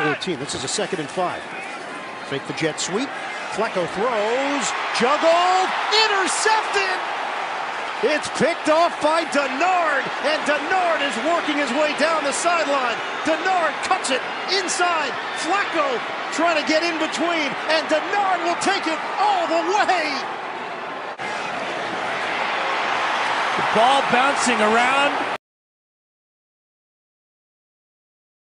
14. This is a 2nd and 5. Fake the jet sweep. Flacco throws. Juggled. Intercepted. It's picked off by Dennard. And Dennard is working his way down the sideline. Dennard cuts it inside. Flacco trying to get in between. And Dennard will take it all the way. The ball bouncing around.